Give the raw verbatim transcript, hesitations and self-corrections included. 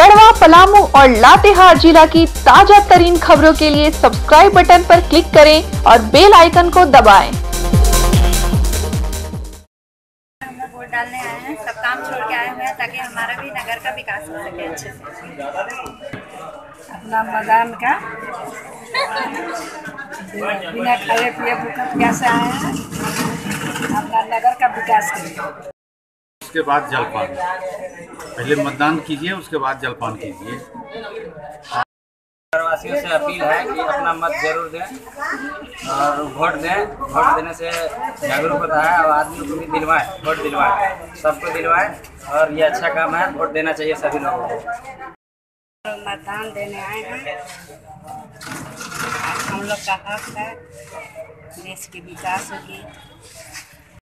गढ़वा, पलामू और लातेहार जिला की ताजा तरीन खबरों के लिए सब्सक्राइब बटन पर क्लिक करें और बेल आइकन को दबाएं। हम लोग वोट डालने आए हैं, सब काम छोड़ के आए हुए हैं ताकि हमारा भी नगर का विकास हो सके अच्छे से। अपना मैदान का बिना खाए पिए भूखा प्यासे आए हैं, अपना नगर का विकास करें। उसके बाद जलपान, पहले मतदान कीजिए, उसके बाद जलपान कीजिए। नगरवासियों से अपील है कि अपना मत जरूर दें और वोट दें। वोट देने से जागरूक होता है और आदमी को भी दिलवाएं, वोट दिलवाएं, सबको दिलवाएं और ये अच्छा काम है, वोट देना चाहिए सभी लोगों को। मतदान देने आए हैं, हम लोग का हक है, देश की विकास होगी।